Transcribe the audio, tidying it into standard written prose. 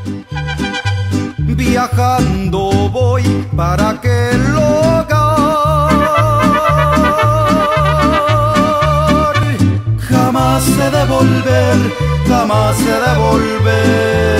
Viajando voy para aquel hogar. Jamás he de volver, jamás he de volver.